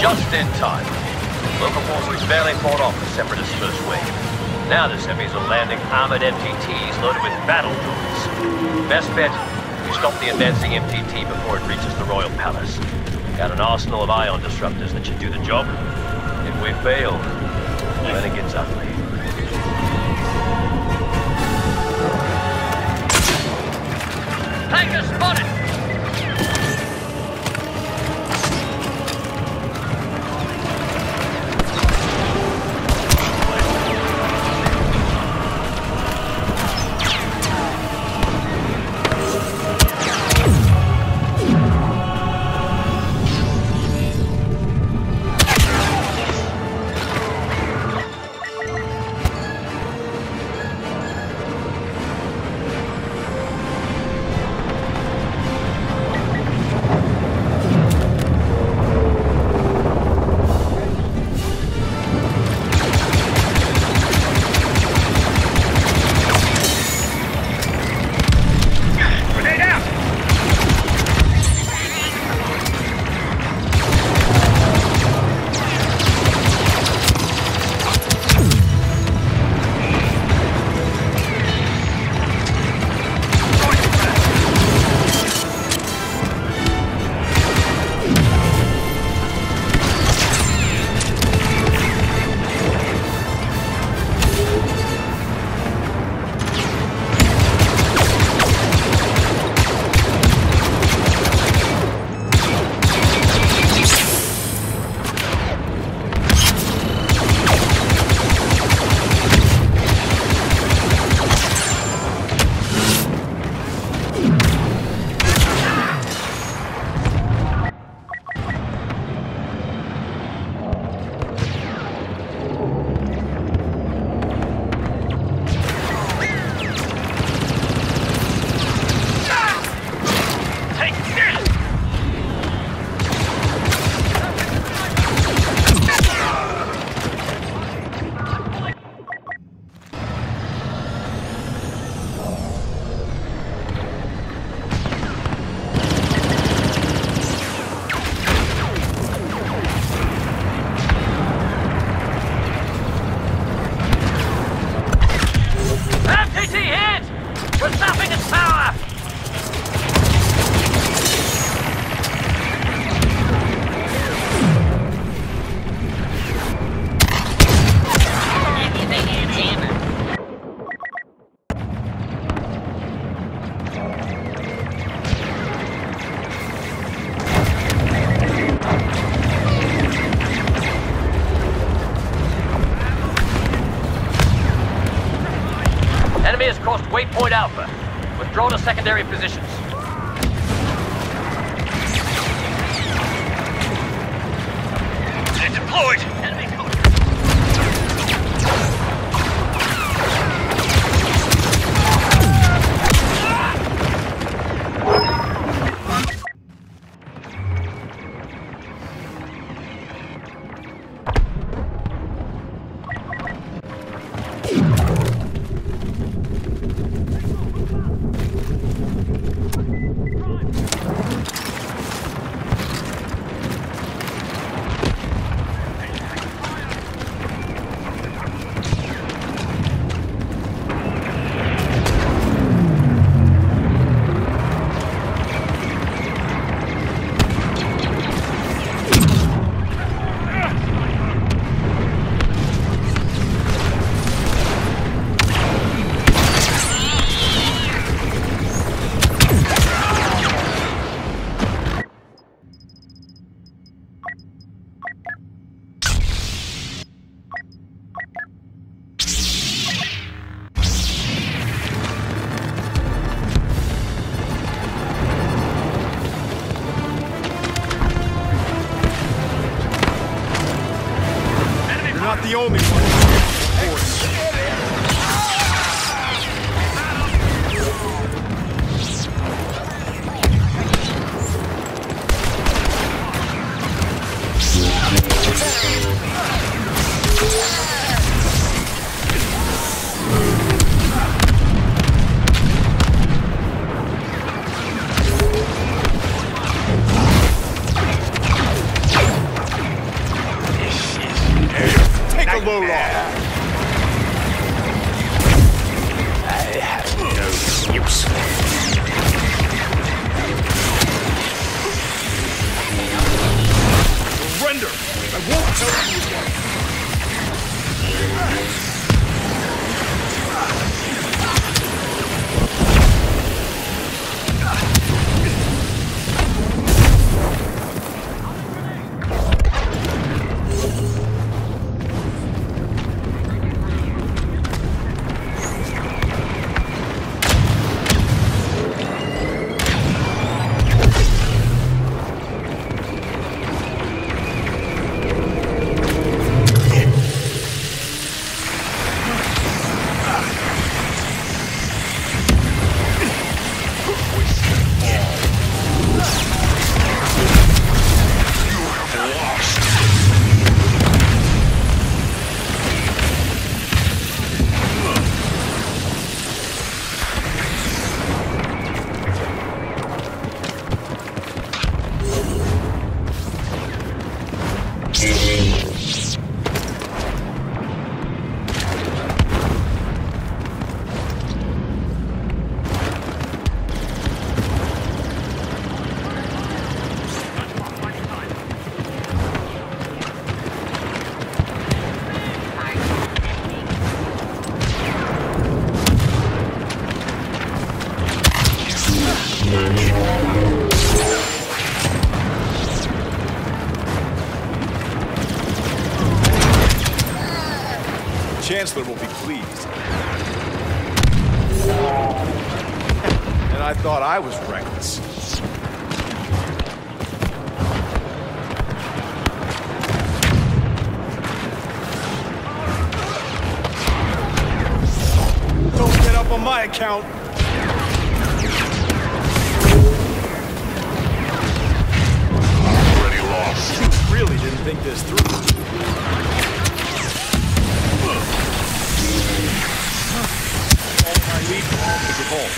Just in time. Local forces barely fought off the Separatist first wave. Now the Seppies are landing armored MTTs loaded with battle droids. Best bet, we stop the advancing MTT before it reaches the Royal Palace. Got an arsenal of ion disruptors that should do the job. If we fail, then it gets ugly. Tanker spotted! Crossed Waypoint Alpha. Withdraw to secondary positions. They're deployed! Enemy code. Chancellor will be pleased. And I thought I was reckless. Don't get up on my account! Already lost. You really didn't think this through. Leave to get home.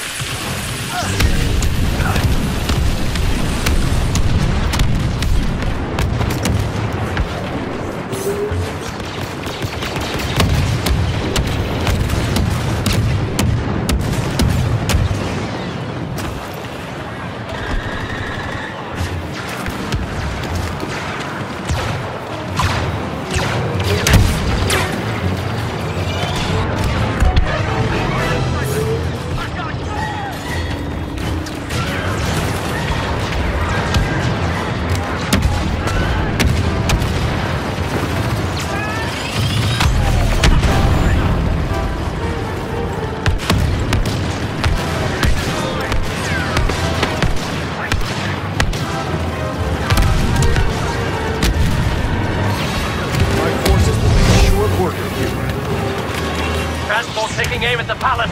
Taking aim at the palace.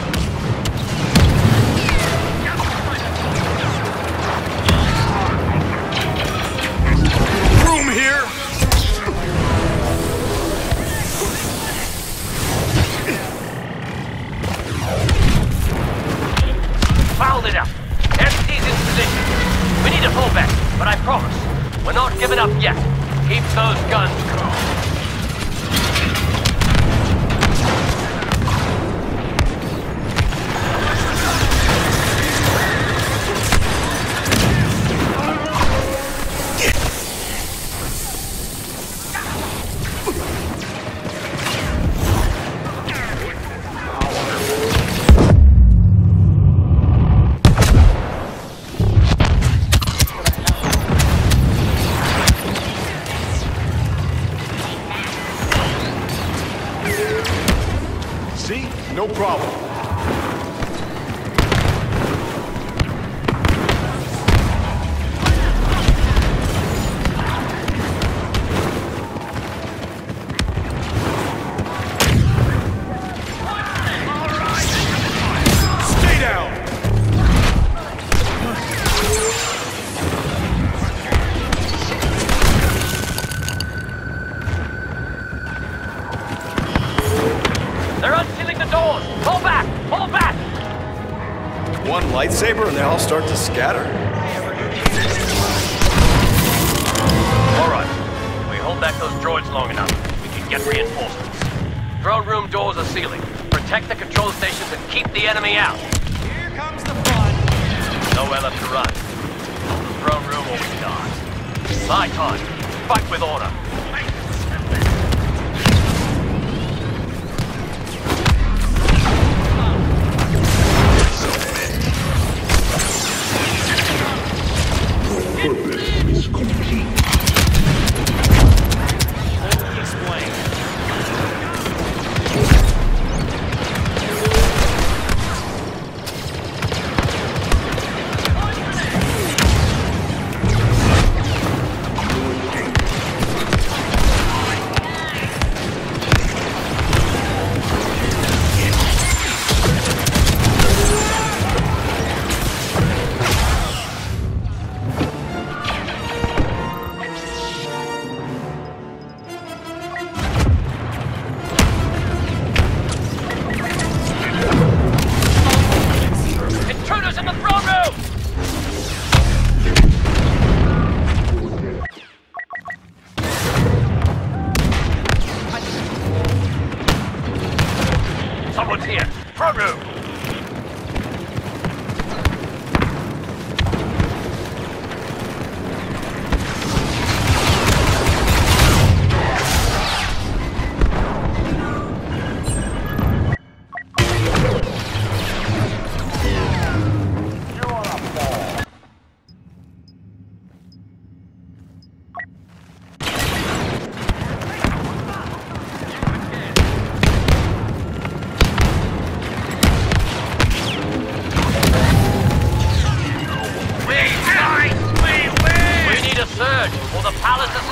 Room here! Fouled it up. MT's in position. We need to pull back, but I promise, we're not giving up yet. Keep those guns cool. See? No problem. Stay down! They're unsealing the doors! Pull back! Pull back! One lightsaber and they all start to scatter. All right. If we hold back those droids long enough, we can get reinforcements. Throne room doors are sealing. Protect the control stations and keep the enemy out. Here comes the fun. Nowhere left to run. Throne room or we die. My time. Fight with order. Purpose is complete. Explain.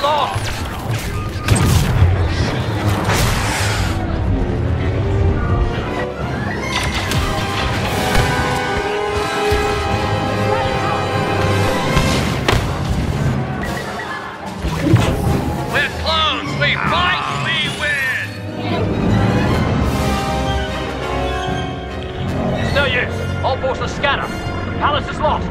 lost! We're close! We fight, we win! It's no use. All forces scatter. The palace is lost.